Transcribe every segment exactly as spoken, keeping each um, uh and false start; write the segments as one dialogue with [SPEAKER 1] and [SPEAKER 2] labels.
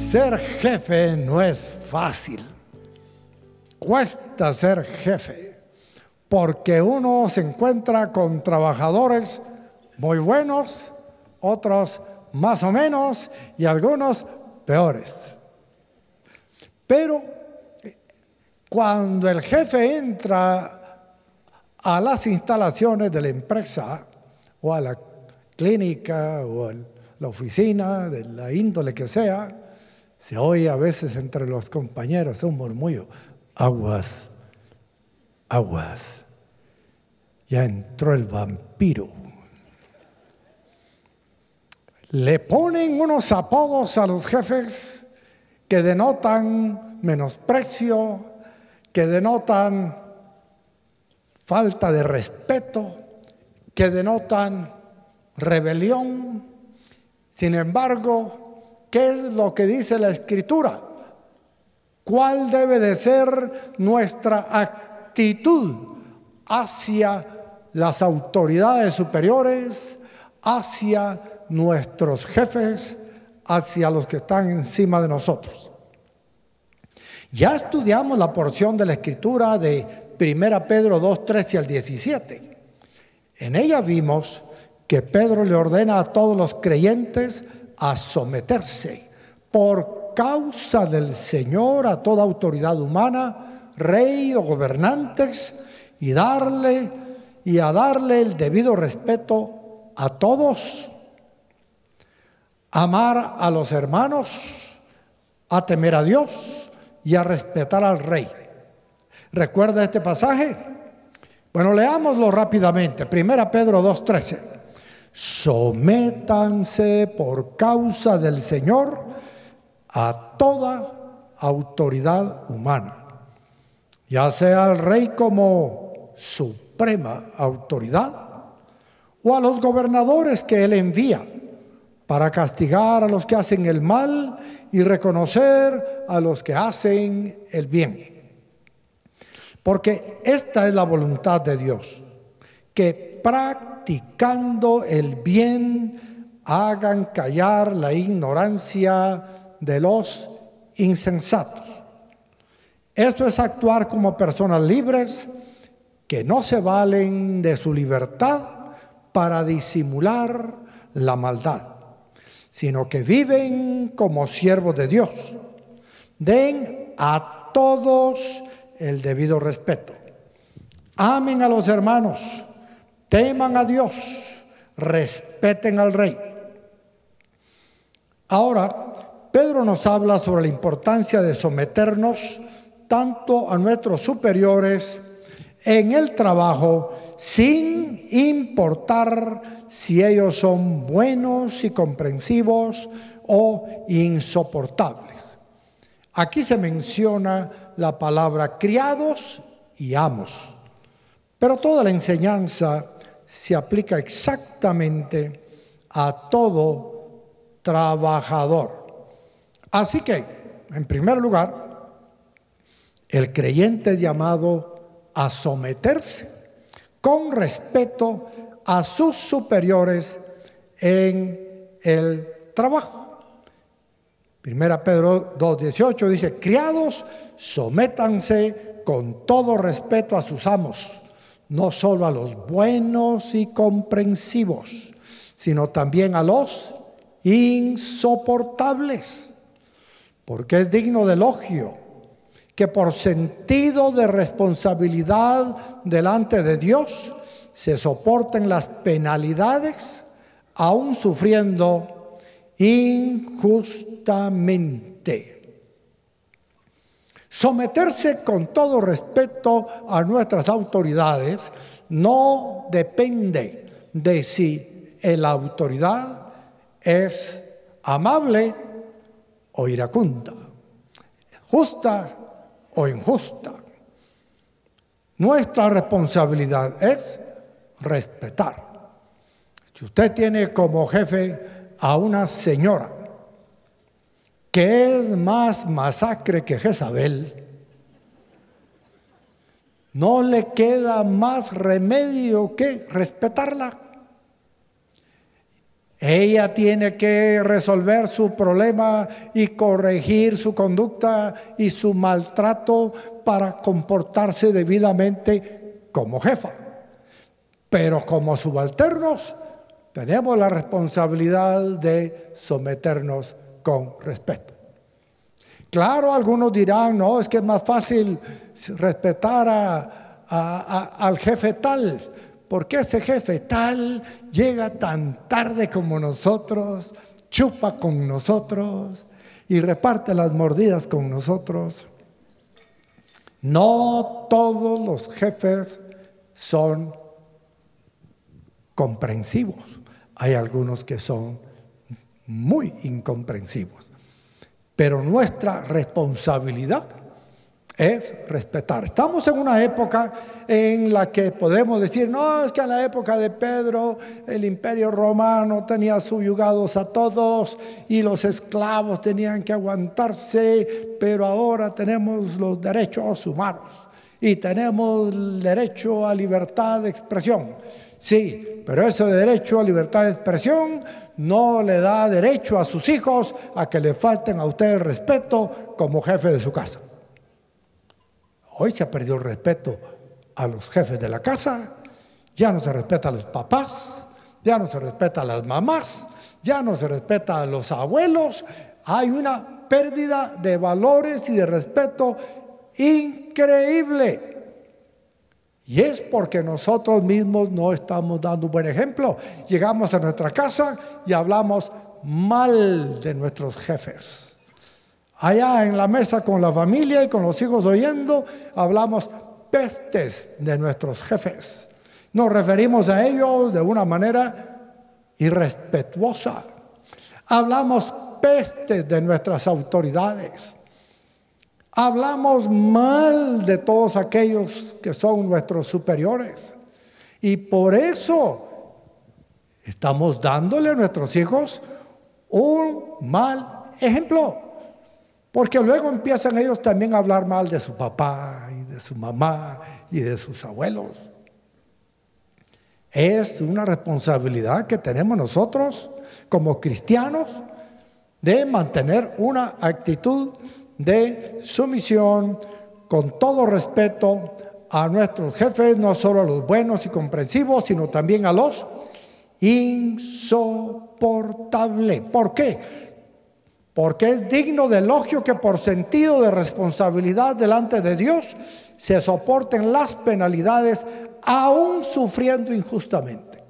[SPEAKER 1] Ser jefe no es fácil. Cuesta ser jefe, porque uno se encuentra con trabajadores muy buenos, otros más o menos y algunos peores. Pero cuando el jefe entra a las instalaciones de la empresa o a la clínica o a la oficina, de la índole que sea, se oye a veces entre los compañeros un murmullo: aguas, aguas, ya entró el vampiro. Le ponen unos apodos a los jefes que denotan menosprecio, que denotan falta de respeto, que denotan rebelión. Sin embargo, ¿qué es lo que dice la Escritura? ¿Cuál debe de ser nuestra actitud hacia las autoridades superiores, hacia nuestros jefes, hacia los que están encima de nosotros? Ya estudiamos la porción de la Escritura de primera Pedro dos, trece al diecisiete. En ella vimos que Pedro le ordena a todos los creyentes a someterse por causa del Señor a toda autoridad humana, rey o gobernantes, y darle y a darle el debido respeto a todos, amar a los hermanos, a temer a Dios y a respetar al rey. ¿Recuerda este pasaje? Bueno, leámoslo rápidamente. Primera Pedro dos, trece. Sométanse por causa del Señor a toda autoridad humana, ya sea al rey como suprema autoridad o a los gobernadores que él envía para castigar a los que hacen el mal y reconocer a los que hacen el bien. Porque esta es la voluntad de Dios, que practicando el bien hagan callar la ignorancia de los insensatos. Esto es actuar como personas libres que no se valen de su libertad para disimular la maldad, sino que viven como siervos de Dios. Den a todos el debido respeto. Amen a los hermanos, teman a Dios, respeten al rey. Ahora, Pedro nos habla sobre la importancia de someternos tanto a nuestros superiores en el trabajo, sin importar si ellos son buenos y comprensivos o insoportables. Aquí se menciona la palabra criados y amos, pero toda la enseñanza se aplica exactamente a todo trabajador. Así que, en primer lugar, el creyente es llamado a someterse con respeto a sus superiores en el trabajo. Primera Pedro dos, dieciocho dice: criados, sométanse con todo respeto a sus amos, no solo a los buenos y comprensivos, sino también a los insoportables, porque es digno de elogio que por sentido de responsabilidad delante de Dios se soporten las penalidades, aún sufriendo injustamente. Someterse con todo respeto a nuestras autoridades no depende de si la autoridad es amable o iracunda, justa o injusta. Nuestra responsabilidad es respetar. Si usted tiene como jefe a una señora que es más masacre que Jezabel, no le queda más remedio que respetarla. Ella tiene que resolver su problema y corregir su conducta y su maltrato para comportarse debidamente como jefa. Pero como subalternos, tenemos la responsabilidad de someternos con respeto. Claro, algunos dirán, no, es que es más fácil respetar a, a, a, al jefe tal. ¿Por qué ese jefe tal llega tan tarde como nosotros, chupa con nosotros y reparte las mordidas con nosotros? No todos los jefes son comprensivos. Hay algunos que son muy incomprensivos. Pero nuestra responsabilidad es respetar. Estamos en una época en la que podemos decir, no, es que en la época de Pedro el imperio romano tenía subyugados a todos y los esclavos tenían que aguantarse, pero ahora tenemos los derechos humanos y tenemos el derecho a libertad de expresión. Sí, pero ese derecho a libertad de expresión no le da derecho a sus hijos a que le falten a usted el respeto como jefe de su casa. Hoy se ha perdido el respeto a los jefes de la casa, ya no se respeta a los papás, ya no se respeta a las mamás, ya no se respeta a los abuelos. Hay una pérdida de valores y de respeto increíble. Y es porque nosotros mismos no estamos dando un buen ejemplo. Llegamos a nuestra casa y hablamos mal de nuestros jefes. Allá en la mesa con la familia y con los hijos oyendo, hablamos pestes de nuestros jefes. Nos referimos a ellos de una manera irrespetuosa. Hablamos pestes de nuestras autoridades. Hablamos mal de todos aquellos que son nuestros superiores. Y por eso estamos dándole a nuestros hijos un mal ejemplo. Porque luego empiezan ellos también a hablar mal de su papá y de su mamá y de sus abuelos. Es una responsabilidad que tenemos nosotros como cristianos de mantener una actitud de sumisión con todo respeto a nuestros jefes, no solo a los buenos y comprensivos, sino también a los insoportables. ¿Por qué? Porque es digno de elogio que por sentido de responsabilidad delante de Dios se soporten las penalidades aún sufriendo injustamente.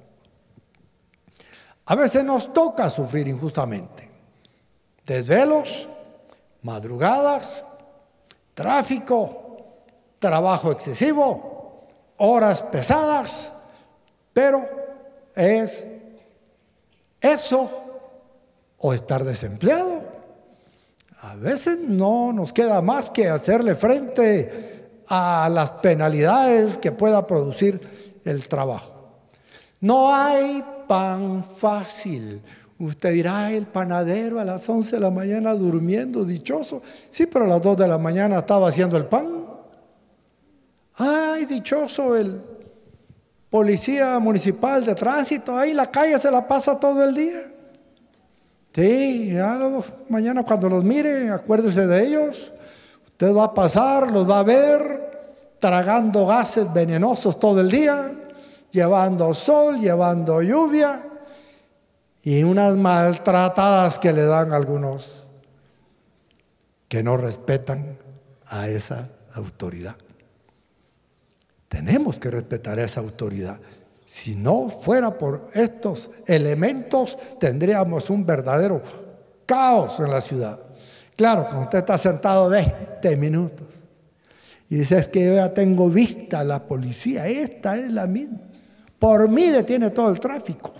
[SPEAKER 1] A veces nos toca sufrir injustamente. Desvelos, madrugadas, tráfico, trabajo excesivo, horas pesadas, pero es eso o estar desempleado. A veces no nos queda más que hacerle frente a las penalidades que pueda producir el trabajo. No hay pan fácil. Usted dirá, el panadero a las once de la mañana durmiendo, dichoso. Sí, pero a las dos de la mañana estaba haciendo el pan. Ay, dichoso el policía municipal de tránsito. Ahí la calle se la pasa todo el día. Sí, ya los, mañana cuando los mire, acuérdese de ellos. Usted va a pasar, los va a ver tragando gases venenosos todo el día, llevando sol, llevando lluvia y unas maltratadas que le dan algunos que no respetan a esa autoridad. Tenemos que respetar a esa autoridad. Si no fuera por estos elementos, tendríamos un verdadero caos en la ciudad. Claro, cuando usted está sentado veinte minutos y dice, es que yo ya tengo vista a la policía, esta es la misma. Por mí detiene todo el tráfico.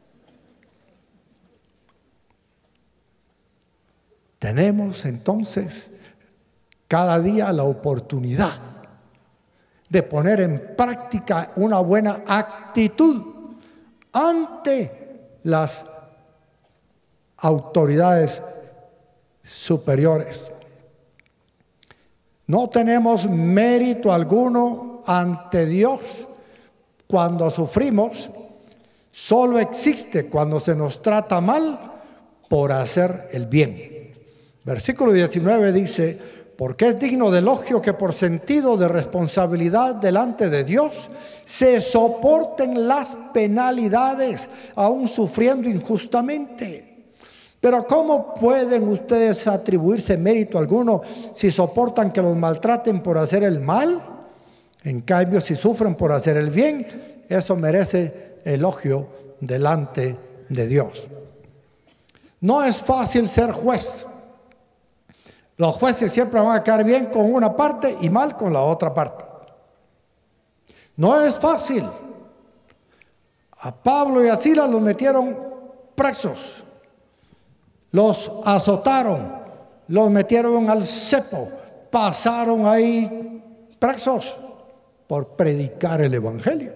[SPEAKER 1] Tenemos entonces cada día la oportunidad de poner en práctica una buena actitud ante las autoridades superiores. No tenemos mérito alguno ante Dios cuando sufrimos solo existe cuando se nos trata mal por hacer el bien. Versículo diecinueve dice: porque es digno de elogio que por sentido de responsabilidad delante de Dios se soporten las penalidades, aún sufriendo injustamente. Pero ¿cómo pueden ustedes atribuirse mérito alguno si soportan que los maltraten por hacer el mal? En cambio, si sufren por hacer el bien, eso merece elogio delante de Dios. No es fácil ser juez. Los jueces siempre van a quedar bien con una parte y mal con la otra parte. No es fácil. A Pablo y a Silas los metieron presos, los azotaron, los metieron al cepo, pasaron ahí presos por predicar el evangelio.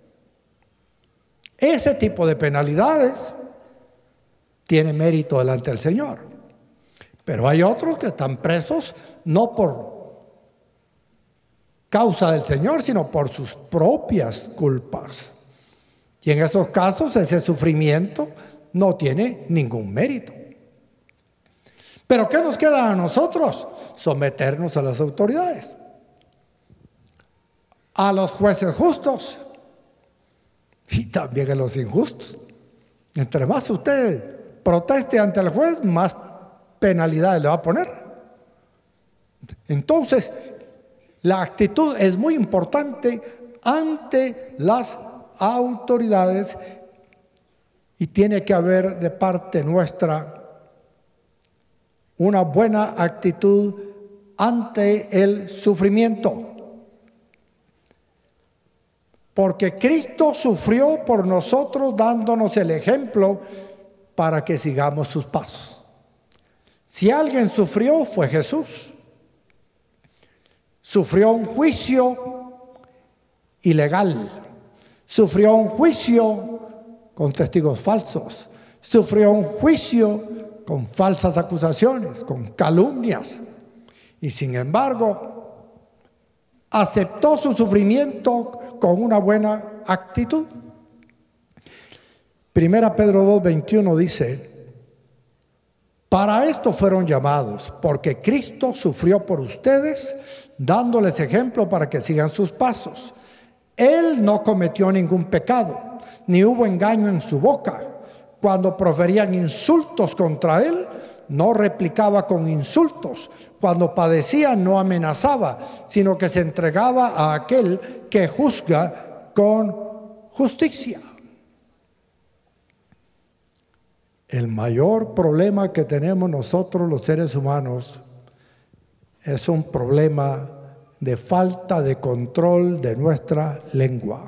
[SPEAKER 1] Ese tipo de penalidades tiene mérito delante del Señor. Pero hay otros que están presos no por causa del Señor, sino por sus propias culpas. Y en esos casos ese sufrimiento no tiene ningún mérito. Pero ¿qué nos queda a nosotros? Someternos a las autoridades, a los jueces justos y también a los injustos. Entre más usted proteste ante el juez, más penalidades le va a poner. Entonces, la actitud es muy importante ante las autoridades y tiene que haber de parte nuestra una buena actitud ante el sufrimiento. Porque Cristo sufrió por nosotros dándonos el ejemplo para que sigamos sus pasos. Si alguien sufrió, fue Jesús. Sufrió un juicio ilegal. Sufrió un juicio con testigos falsos. Sufrió un juicio con falsas acusaciones, con calumnias. Y sin embargo, aceptó su sufrimiento con una buena actitud. Primera Pedro dos veintiuno dice: para esto fueron llamados, porque Cristo sufrió por ustedes, dándoles ejemplo para que sigan sus pasos. Él no cometió ningún pecado, ni hubo engaño en su boca. Cuando proferían insultos contra él, no replicaba con insultos. Cuando padecía, no amenazaba, sino que se entregaba a aquel que juzga con justicia. El mayor problema que tenemos nosotros los seres humanos es un problema de falta de control de nuestra lengua.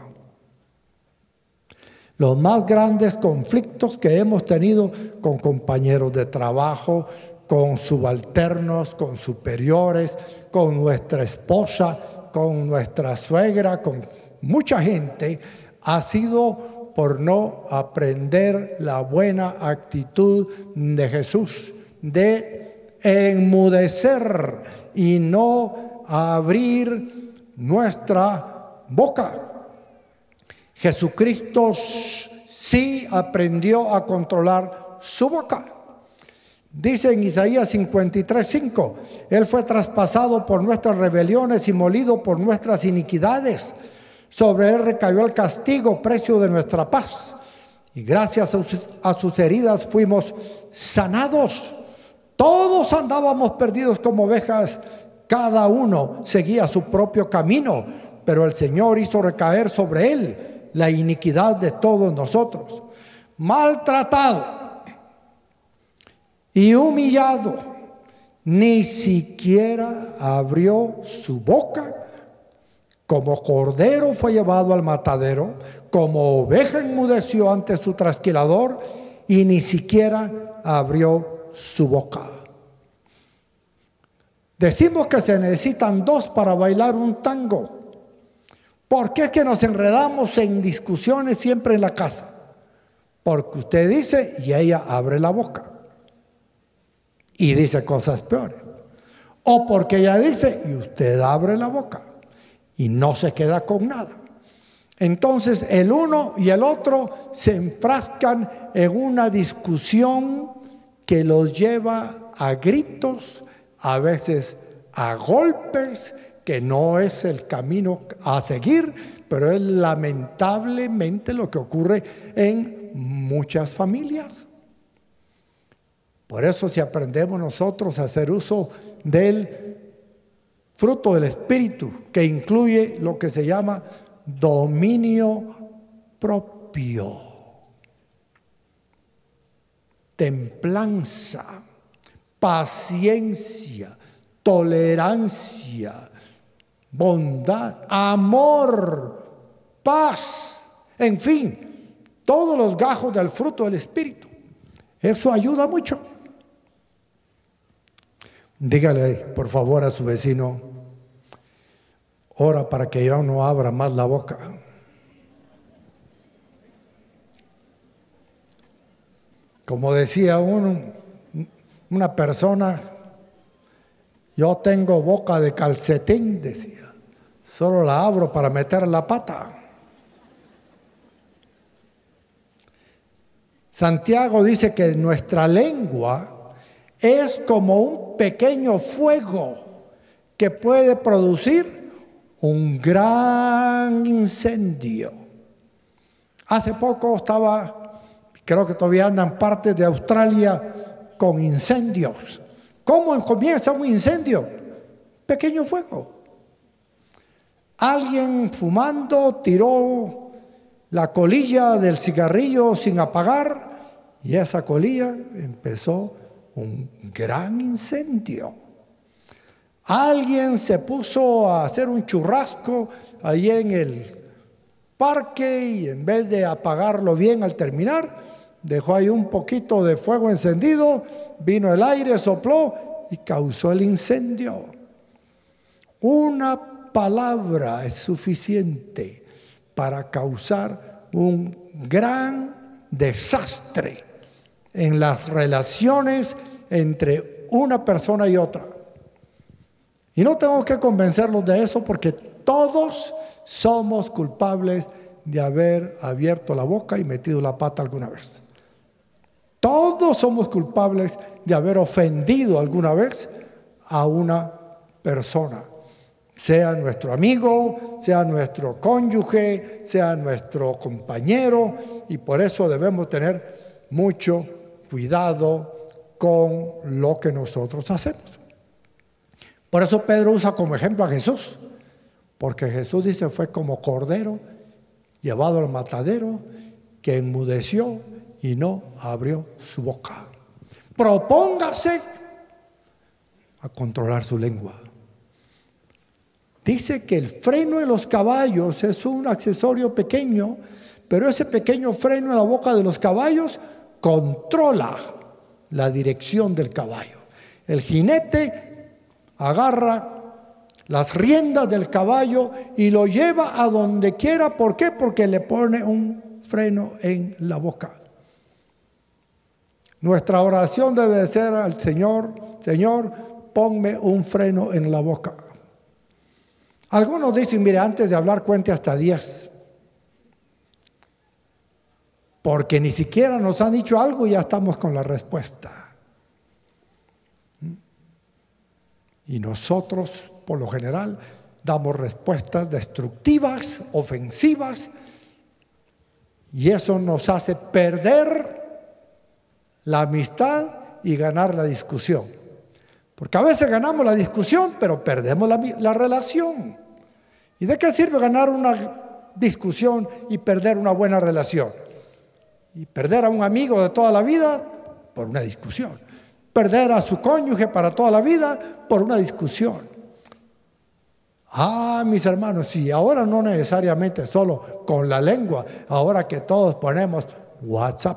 [SPEAKER 1] Los más grandes conflictos que hemos tenido con compañeros de trabajo, con subalternos, con superiores, con nuestra esposa, con nuestra suegra, con mucha gente, ha sido por no aprender la buena actitud de Jesús, de enmudecer y no abrir nuestra boca. Jesucristo sí aprendió a controlar su boca. Dice en Isaías cincuenta y tres, cinco: Él fue traspasado por nuestras rebeliones y molido por nuestras iniquidades. Sobre Él recayó el castigo, precio de nuestra paz. Y gracias a sus, a sus heridas fuimos sanados. Todos andábamos perdidos como ovejas, cada uno seguía su propio camino, pero el Señor hizo recaer sobre Él la iniquidad de todos nosotros. Maltratado y humillado, ni siquiera abrió su boca. Como cordero fue llevado al matadero, como oveja enmudeció ante su trasquilador, y ni siquiera abrió su boca. Decimos que se necesitan dos para bailar un tango. ¿Por qué es que nos enredamos en discusiones siempre en la casa? Porque usted dice y ella abre la boca y dice cosas peores. O porque ella dice y usted abre la boca y no se queda con nada. Entonces el uno y el otro se enfrascan en una discusión que los lleva a gritos, a veces a golpes, que no es el camino a seguir, pero es lamentablemente lo que ocurre en muchas familias. Por eso, si aprendemos nosotros a hacer uso del fruto del Espíritu, que incluye lo que se llama dominio propio, templanza, paciencia, tolerancia, bondad, amor, paz, en fin, todos los gajos del fruto del Espíritu. Eso ayuda mucho. Dígale, por favor, a su vecino: ora para que yo no abra más la boca. Como decía uno, una persona: yo tengo boca de calcetín, decía, solo la abro para meter la pata. Santiago dice que nuestra lengua es como un pequeño fuego que puede producir un gran incendio. Hace poco estaba, creo que todavía andan partes de Australia con incendios. ¿Cómo comienza un incendio? Pequeño fuego. Alguien fumando tiró la colilla del cigarrillo sin apagar y esa colilla empezó un gran incendio. Alguien se puso a hacer un churrasco allí en el parque y en vez de apagarlo bien al terminar, dejó ahí un poquito de fuego encendido, vino el aire, sopló y causó el incendio. Una palabra es suficiente para causar un gran desastre en las relaciones entre una persona y otra. Y no tengo que convencerlos de eso, porque todos somos culpables de haber abierto la boca y metido la pata alguna vez. Todos somos culpables de haber ofendido alguna vez a una persona, sea nuestro amigo, sea nuestro cónyuge, sea nuestro compañero, y por eso debemos tener mucho cuidado con lo que nosotros hacemos. Por eso Pedro usa como ejemplo a Jesús, porque Jesús dice fue como cordero llevado al matadero, que enmudeció y no abrió su boca. Propóngase a controlar su lengua. Dice que el freno de los caballos es un accesorio pequeño, pero ese pequeño freno en la boca de los caballos controla la dirección del caballo. El jinete agarra las riendas del caballo y lo lleva a donde quiera. ¿Por qué? Porque le pone un freno en la boca. Nuestra oración debe ser al Señor: Señor, ponme un freno en la boca. Algunos dicen, mire, antes de hablar cuente hasta diez. Porque ni siquiera nos han dicho algo y ya estamos con la respuesta. Y nosotros, por lo general, damos respuestas destructivas, ofensivas, y eso nos hace perder la amistad y ganar la discusión. Porque a veces ganamos la discusión, pero perdemos la, la relación. ¿Y de qué sirve ganar una discusión y perder una buena relación? Y perder a un amigo de toda la vida por una discusión. Perder a su cónyuge para toda la vida por una discusión. Ah, mis hermanos, y ahora no necesariamente solo con la lengua, ahora que todos ponemos WhatsApp,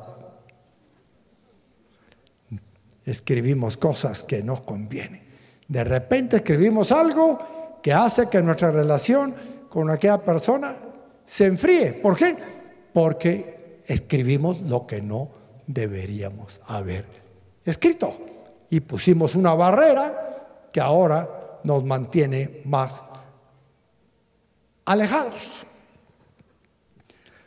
[SPEAKER 1] escribimos cosas que no convienen. De repente escribimos algo que hace que nuestra relación con aquella persona se enfríe. ¿Por qué? Porque escribimos lo que no deberíamos haber escrito y pusimos una barrera que ahora nos mantiene más alejados.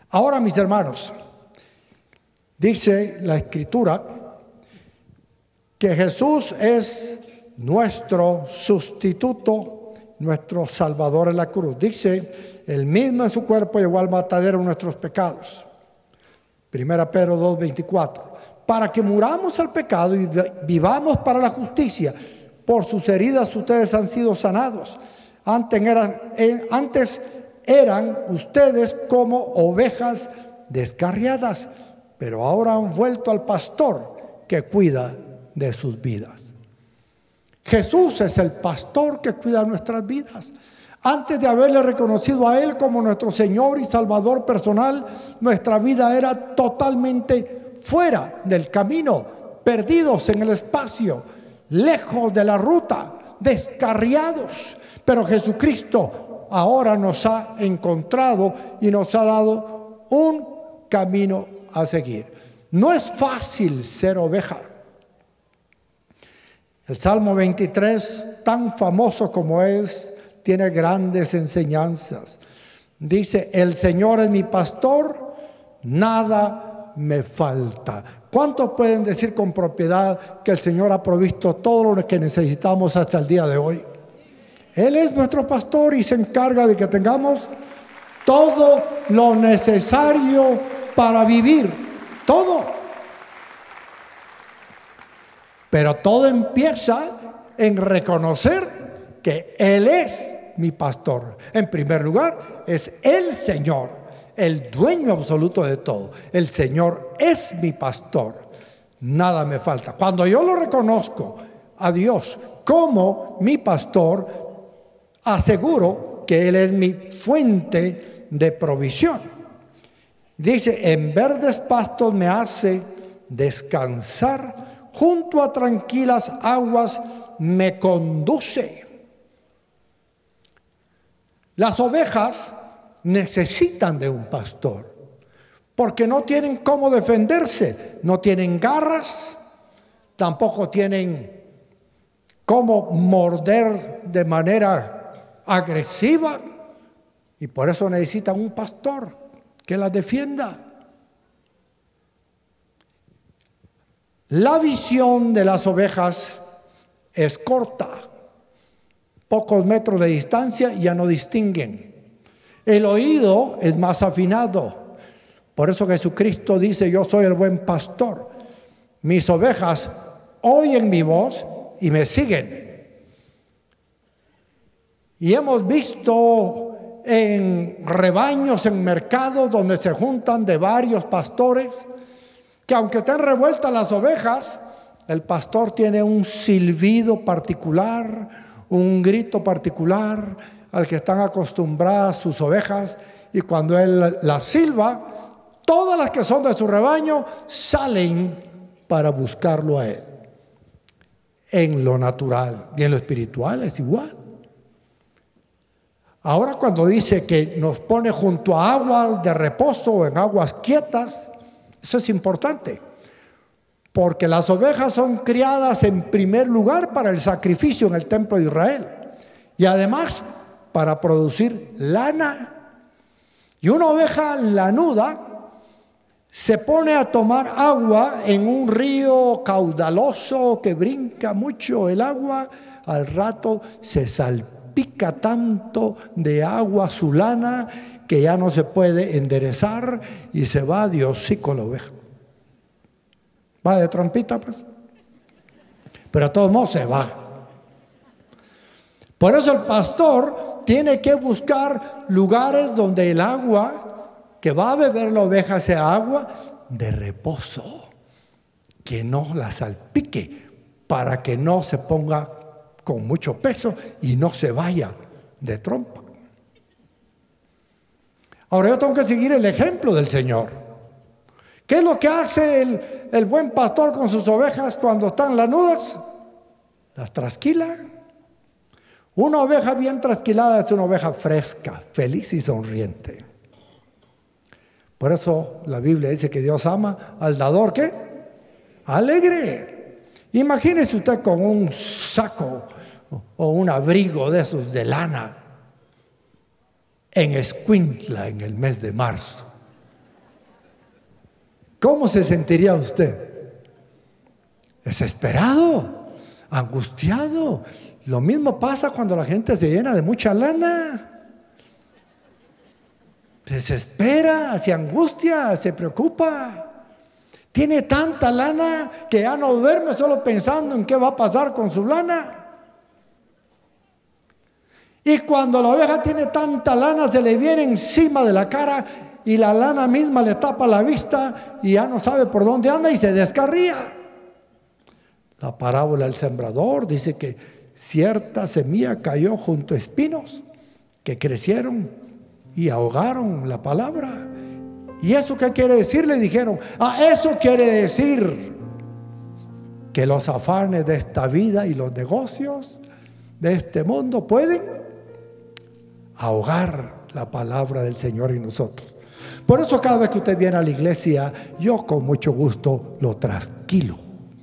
[SPEAKER 1] Ahora, mis hermanos, dice la Escritura que Jesús es nuestro sustituto, nuestro Salvador en la cruz. Dice, Él mismo en su cuerpo llevó al matadero nuestros pecados. Primera Pedro dos, veinticuatro. Para que muramos al pecado y vivamos para la justicia. Por sus heridas ustedes han sido sanados. Antes eran, antes eran ustedes como ovejas descarriadas, pero ahora han vuelto al pastor que cuida de sus vidas. Jesús es el pastor que cuida nuestras vidas. Antes de haberle reconocido a Él como nuestro Señor y Salvador personal, nuestra vida era totalmente fuera del camino, perdidos en el espacio, lejos de la ruta, descarriados. Pero Jesucristo ahora nos ha encontrado y nos ha dado un camino a seguir. No es fácil ser oveja. El Salmo veintitrés, tan famoso como es, tiene grandes enseñanzas. Dice, el Señor es mi pastor, nada me falta. ¿Cuántos pueden decir con propiedad que el Señor ha provisto todo lo que necesitamos hasta el día de hoy? Él es nuestro pastor y se encarga de que tengamos todo lo necesario para vivir. Todo. Pero todo empieza en reconocer que Él es mi pastor. En primer lugar, es el Señor, el dueño absoluto de todo. El Señor es mi pastor. Nada me falta. Cuando yo lo reconozco a Dios como mi pastor, aseguro que Él es mi fuente de provisión. Dice, en verdes pastos me hace descansar, junto a tranquilas aguas me conduce. Las ovejas necesitan de un pastor, porque no tienen cómo defenderse, no tienen garras, tampoco tienen cómo morder de manera agresiva, y por eso necesitan un pastor que las defienda. La visión de las ovejas es corta. Pocos metros de distancia y ya no distinguen. El oído es más afinado. Por eso Jesucristo dice, yo soy el buen pastor. Mis ovejas oyen mi voz y me siguen. Y hemos visto en rebaños, en mercados donde se juntan de varios pastores, que aunque estén revueltas las ovejas, el pastor tiene un silbido particular, un grito particular al que están acostumbradas sus ovejas, y cuando él las silba, todas las que son de su rebaño salen para buscarlo a él. En lo natural y en lo espiritual es igual. Ahora, cuando dice que nos pone junto a aguas de reposo o en aguas quietas, eso es importante, porque las ovejas son criadas en primer lugar para el sacrificio en el templo de Israel y además para producir lana. Y una oveja lanuda se pone a tomar agua en un río caudaloso que brinca mucho el agua, al rato se salpica tanto de agua su lana que ya no se puede enderezar y se va a Dios sí con la oveja. Va de trompita, pues. Pero a todos modos se va. Por eso el pastor tiene que buscar lugares donde el agua que va a beber la oveja sea agua de reposo, que no la salpique, para que no se ponga con mucho peso y no se vaya de trompa. Ahora yo tengo que seguir el ejemplo del Señor. ¿Qué es lo que hace el, el buen pastor con sus ovejas cuando están lanudas? Las trasquila. Una oveja bien trasquilada es una oveja fresca, feliz y sonriente. Por eso la Biblia dice que Dios ama al dador, ¿qué? Alegre. Imagínese usted con un saco o un abrigo de esos de lana en Escuintla en el mes de marzo. ¿cómo se sentiría usted? Desesperado, angustiado. Lo mismo pasa cuando la gente se llena de mucha lana. Se desespera, se angustia, se preocupa. Tiene tanta lana que ya no duerme solo pensando en qué va a pasar con su lana. Y cuando la oveja tiene tanta lana, se le viene encima de la cara y la lana misma le tapa la vista y ya no sabe por dónde anda y se descarría. La parábola del sembrador dice que cierta semilla cayó junto a espinos que crecieron y ahogaron la palabra. ¿Y eso qué quiere decir? Le dijeron, ah, eso quiere decir que los afanes de esta vida y los negocios de este mundo pueden ahogar la palabra del Señor en nosotros. Por eso cada vez que usted viene a la iglesia, yo con mucho gusto lo trasquilo.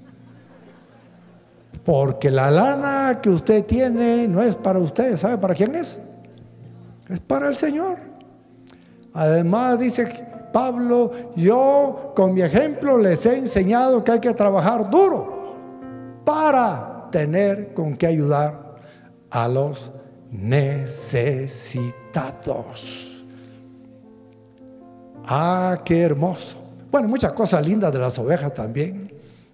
[SPEAKER 1] Porque la lana que usted tiene no es para usted. ¿Sabe para quién es? Es para el Señor. Además dice Pablo, yo con mi ejemplo les he enseñado que hay que trabajar duro para tener con qué ayudar a los necesitados. Ah, qué hermoso. Bueno, muchas cosas lindas de las ovejas también.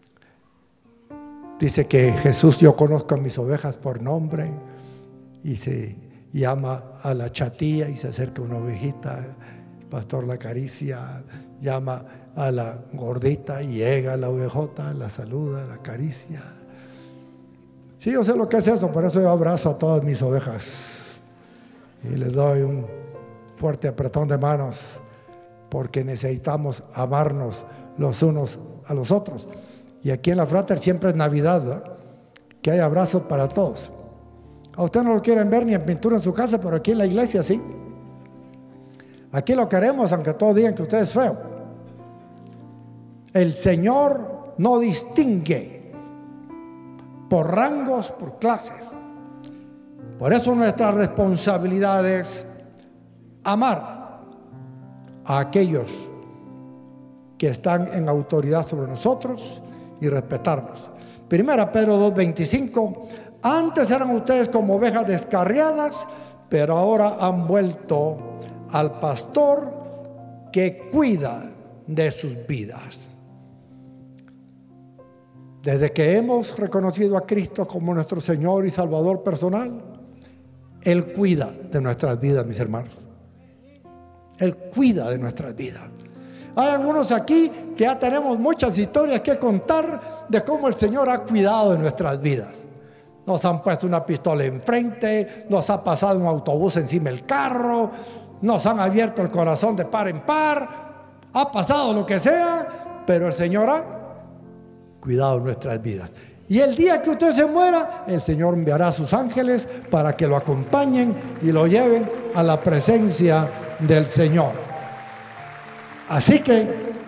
[SPEAKER 1] Dice que Jesús, yo conozco a mis ovejas por nombre, y se llama a la chatilla y se acerca una ovejita, el pastor la acaricia, llama a la gordita y llega la ovejota, la saluda, la acaricia. Sí, yo sé lo que es eso, por eso yo abrazo a todas mis ovejas y les doy un fuerte apretón de manos, porque necesitamos amarnos los unos a los otros. Y aquí en la Frater siempre es Navidad, ¿verdad? Que hay abrazos para todos. A usted no lo quieren ver ni en pintura en su casa, pero aquí en la iglesia sí. Aquí lo queremos, aunque todos digan que usted es feo. El Señor no distingue por rangos, por clases. Por eso nuestra responsabilidad es amar a aquellos que están en autoridad sobre nosotros y respetarnos. Primera Pedro dos veinticinco, antes eran ustedes como ovejas descarriadas, pero ahora han vuelto al pastor que cuida de sus vidas. Desde que hemos reconocido a Cristo como nuestro Señor y Salvador personal, Él cuida de nuestras vidas, mis hermanos. Él cuida de nuestras vidas. Hay algunos aquí que ya tenemos muchas historias que contar de cómo el Señor ha cuidado de nuestras vidas. Nos han puesto una pistola enfrente, nos ha pasado un autobús encima del carro, nos han abierto el corazón de par en par, ha pasado lo que sea, pero el Señor ha cuidado de nuestras vidas. Y el día que usted se muera, el Señor enviará a sus ángeles para que lo acompañen y lo lleven a la presencia del Señor. Así que,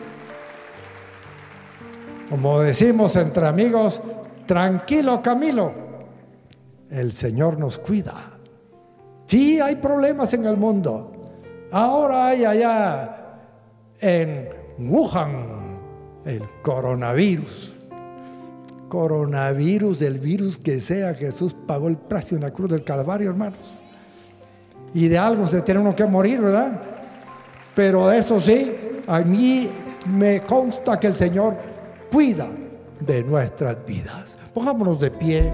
[SPEAKER 1] como decimos entre amigos, tranquilo Camilo, el Señor nos cuida. Sí, hay problemas en el mundo. Ahora hay allá en Wuhan el coronavirus. Coronavirus, el virus que sea, Jesús pagó el precio en la cruz del Calvario, hermanos. Y de algo se tiene uno que morir, ¿verdad? Pero eso sí, a mí me consta que el Señor cuida de nuestras vidas. Pongámonos de pie.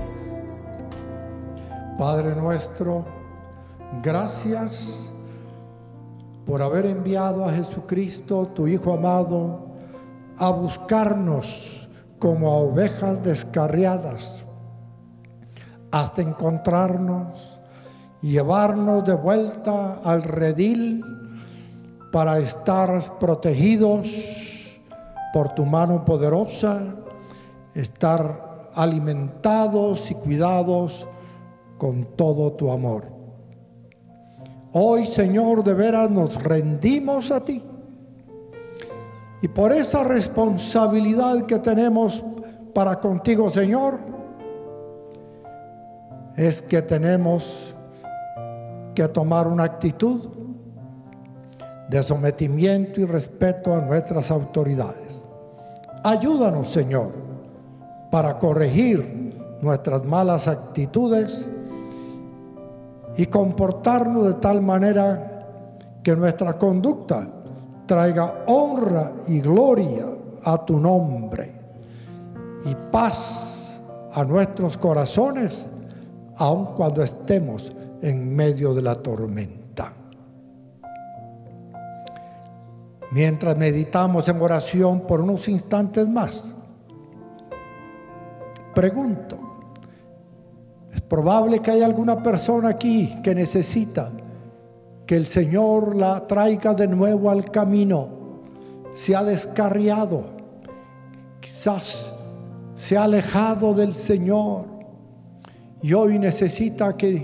[SPEAKER 1] Padre nuestro, gracias por haber enviado a Jesucristo, tu Hijo amado, a buscarnos como a ovejas descarriadas hasta encontrarnos y llevarnos de vuelta al redil para estar protegidos por tu mano poderosa, estar alimentados y cuidados con todo tu amor. Hoy, Señor, de veras nos rendimos a ti, y por esa responsabilidad que tenemos para contigo, Señor, es que tenemos que tomar una actitud de sometimiento y respeto a nuestras autoridades. Ayúdanos, Señor, para corregir nuestras malas actitudes y comportarnos de tal manera que nuestra conducta traiga honra y gloria a tu nombre y paz a nuestros corazones, aun cuando estemos en medio de la tormenta. Mientras meditamos en oración por unos instantes más, pregunto, ¿es probable que haya alguna persona aquí que necesita que el Señor la traiga de nuevo al camino? Se ha descarriado, quizás se ha alejado del Señor y hoy necesita que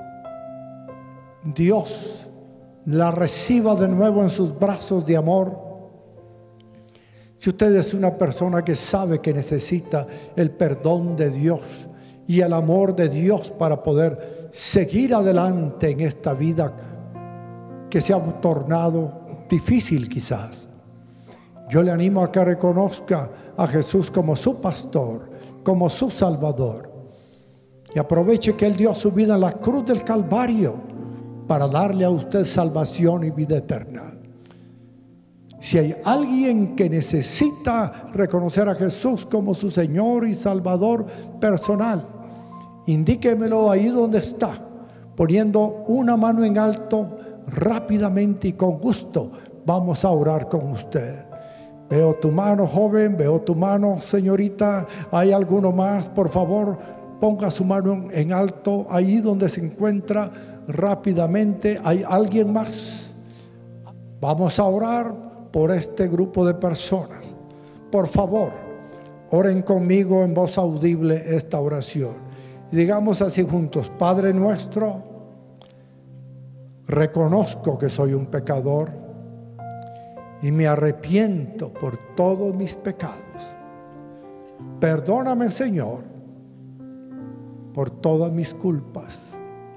[SPEAKER 1] Dios la reciba de nuevo en sus brazos de amor. Si usted es una persona que sabe que necesita el perdón de Dios y el amor de Dios para poder seguir adelante en esta vida que se ha tornado difícil quizás, yo le animo a que reconozca a Jesús como su pastor, como su Salvador, y aproveche que Él dio su vida en la cruz del Calvario para darle a usted salvación y vida eterna. Si hay alguien que necesita reconocer a Jesús como su Señor y Salvador personal, indíquemelo ahí donde está, poniendo una mano en alto. Rápidamente y con gusto vamos a orar con usted. Veo tu mano, joven, veo tu mano, señorita. ¿Hay alguno más? Por favor, ponga su mano en alto ahí donde se encuentra rápidamente. ¿Hay alguien más? Vamos a orar por este grupo de personas. Por favor, oren conmigo en voz audible esta oración. Y digamos así juntos: Padre nuestro, reconozco que soy un pecador y me arrepiento por todos mis pecados. Perdóname, Señor, por todas mis culpas.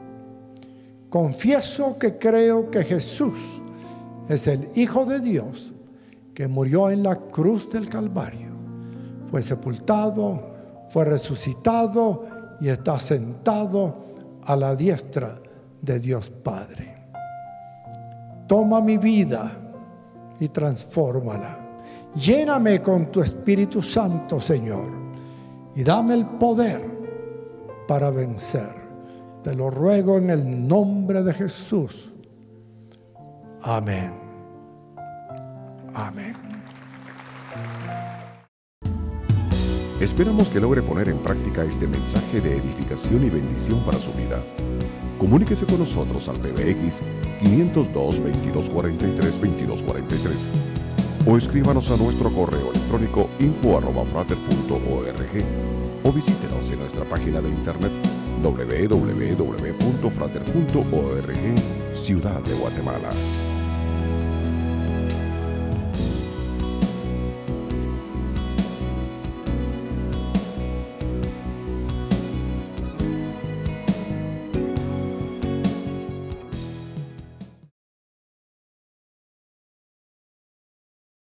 [SPEAKER 1] Confieso que creo que Jesús es el Hijo de Dios que murió en la cruz del Calvario, fue sepultado, fue resucitado y está sentado a la diestra de Dios Padre. Toma mi vida y transfórmala. Lléname con tu Espíritu Santo, Señor, y dame el poder para vencer. Te lo ruego en el nombre de Jesús. Amén. Amén.
[SPEAKER 2] Esperamos que logre poner en práctica este mensaje de edificación y bendición para su vida. Comuníquese con nosotros al P B X quinientos dos, veintidós cuarenta y tres, veintidós cuarenta y tres o escríbanos a nuestro correo electrónico info arroba frater punto org o visítenos en nuestra página de internet doble u doble u doble u punto frater punto org, Ciudad de Guatemala.